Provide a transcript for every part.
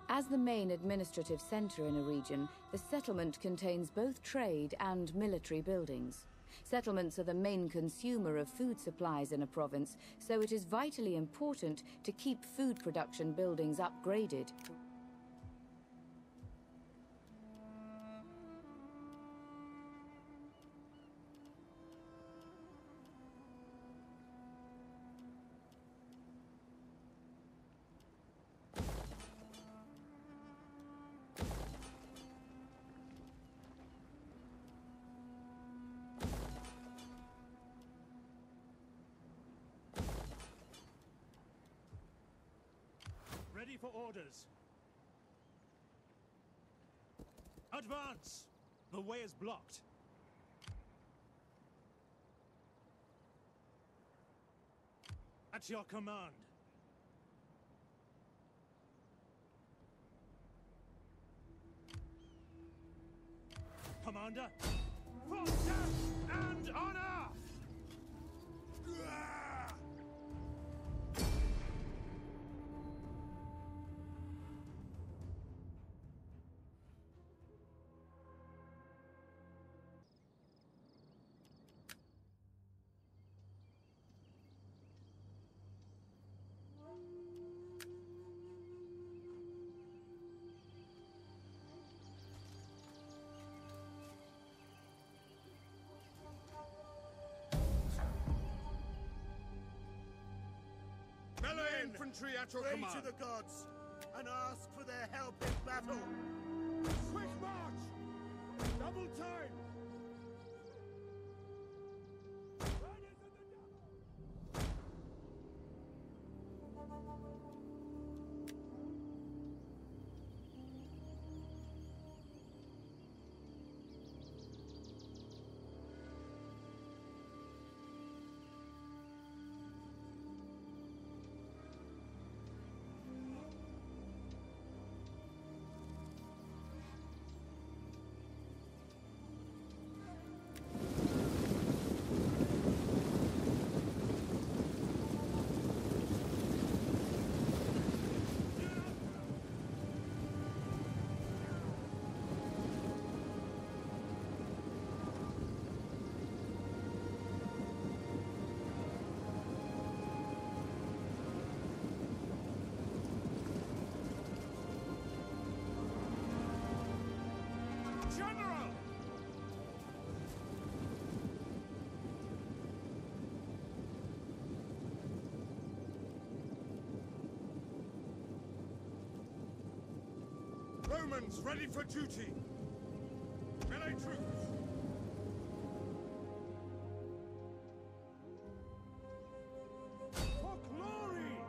As the main administrative center in a region, the settlement contains both trade and military buildings. Settlements are the main consumer of food supplies in a province, so it is vitally important to keep food production buildings upgraded. Ready for orders. Advance! The way is blocked. At your command. Commander, for death and honor! Melee infantry at your command. Pray to the gods and ask for their help in battle. Quick march! Double time! Romans ready for duty! Melee troops! For glory!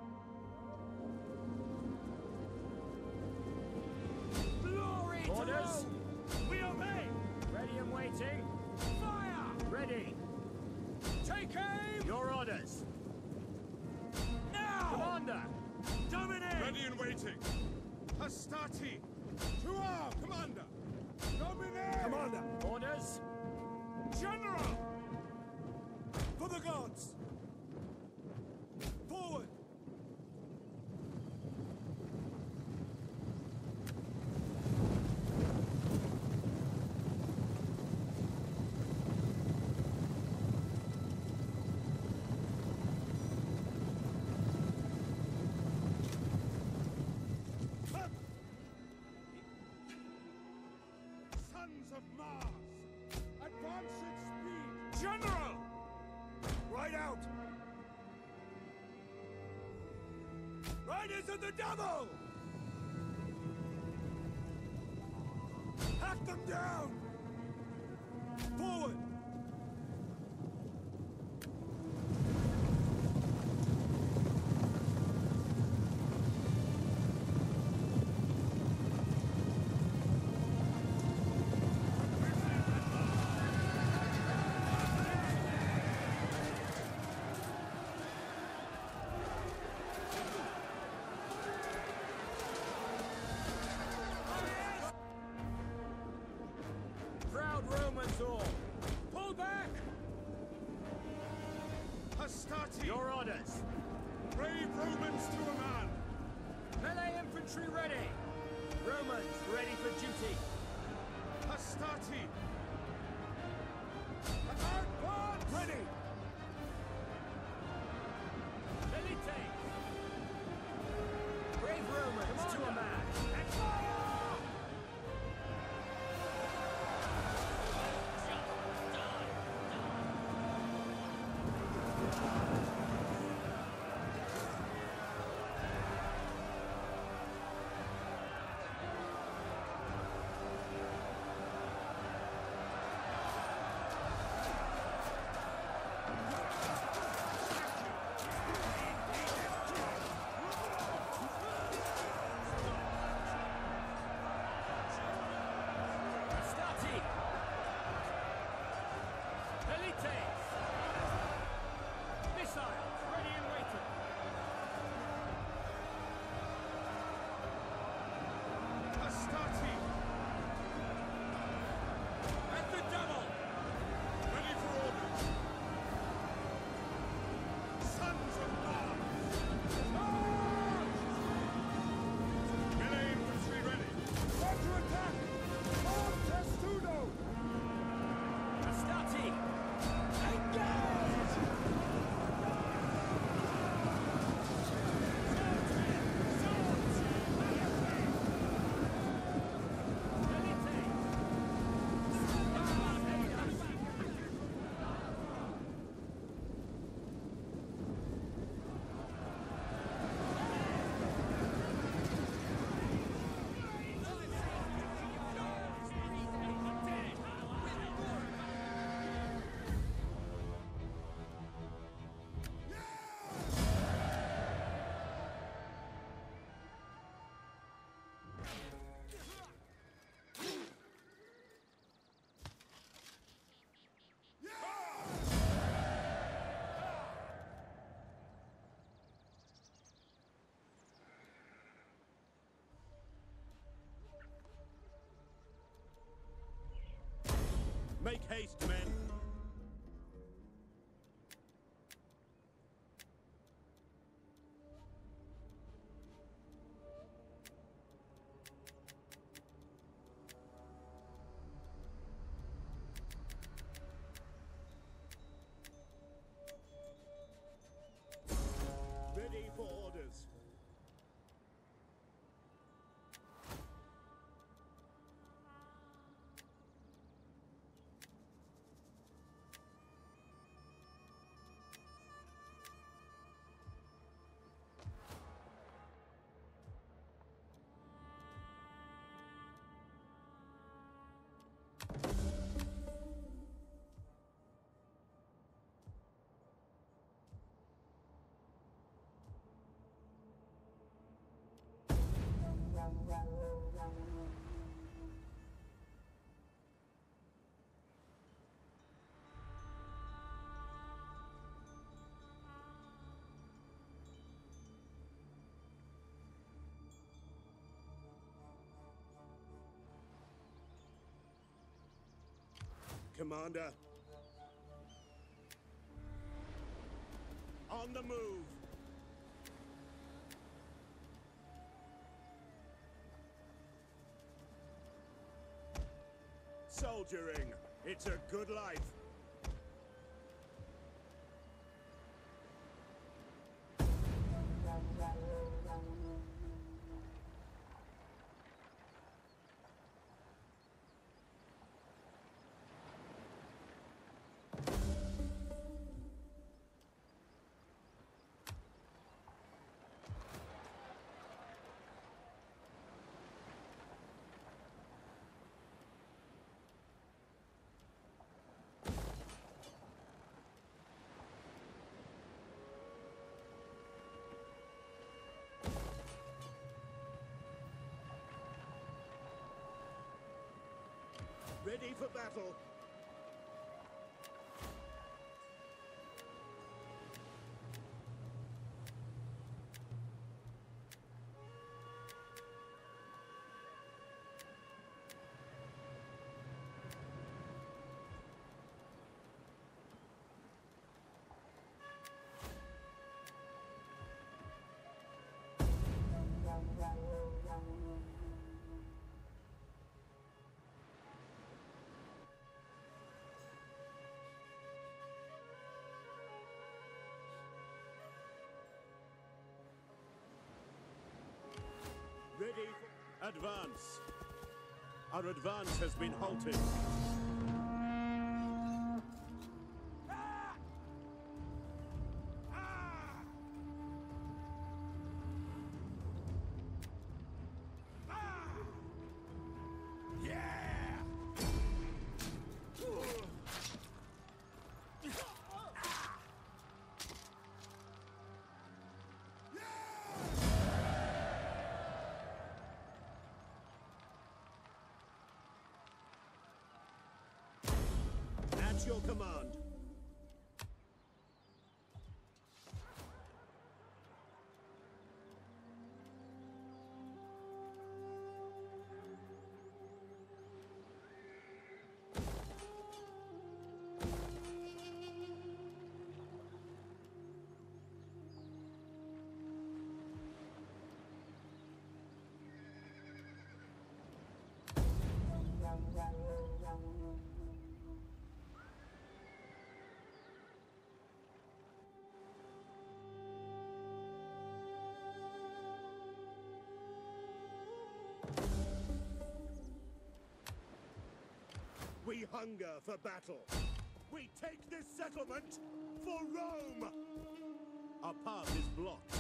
Glory to Orders! Rome! We obey! Ready and waiting. Fire! Ready. Take aim! Your orders. Now! Commander! Dominate! Ready and waiting! Hastati! To our commander! Dominate! Commander, Orders. General! for the gods! Forward! Sons of Mars! Advance at speed! General! Right out! Riders of the Devil! Hack them down! Forward! Proud Romans all. Pull back. Hastati! Your orders. Brave Romans to a man! Melee infantry. Infantry ready! Romans ready for duty! Hastati! Advance! Ready! Milites! Brave Romans to a man! And fire! Hastati! Milites! Missiles ready and waiting! Hastati! At the double! Ready for orders! Sons of Mars! Melee infantry ready! Under attack! On Testudo! Hastati! Engage! Make haste, men! Ready for orders. Commander. On the move. Soldiering. It's a good life. Ready for battle. Advance! Our advance has been halted. At your command. We hunger for battle. We take this settlement for Rome! Our path is blocked.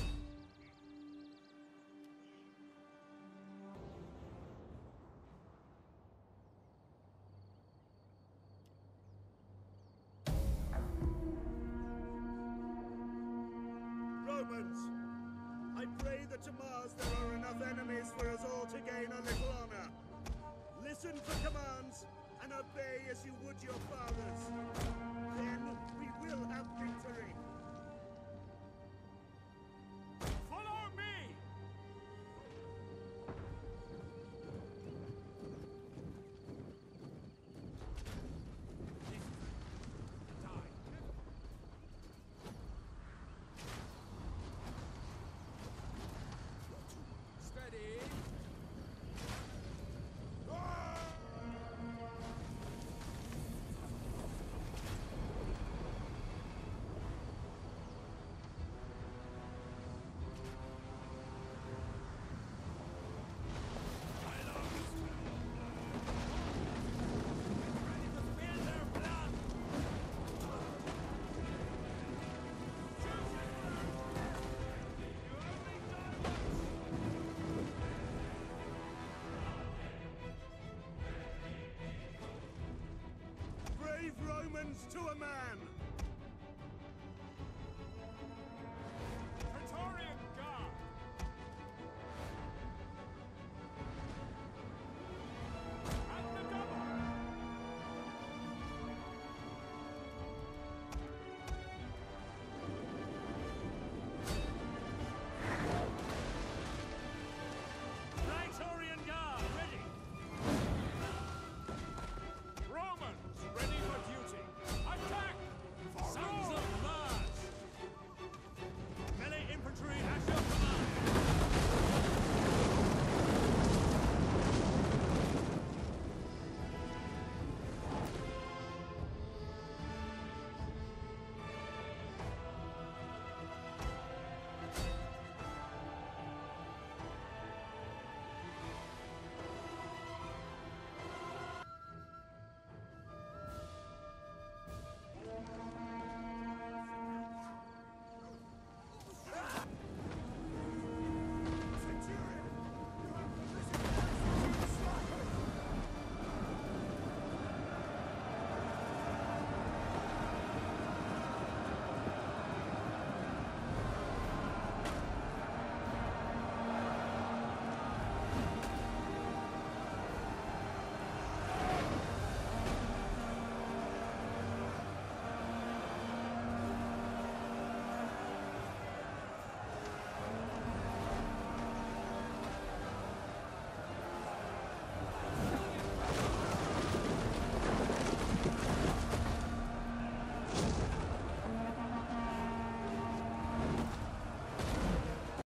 Romans, I pray that to Mars there are enough enemies for us all to gain a little honor. Listen for commands and obey as you would your fathers. Then we will have victory. Follow me! Steady! Brave Romans to a man!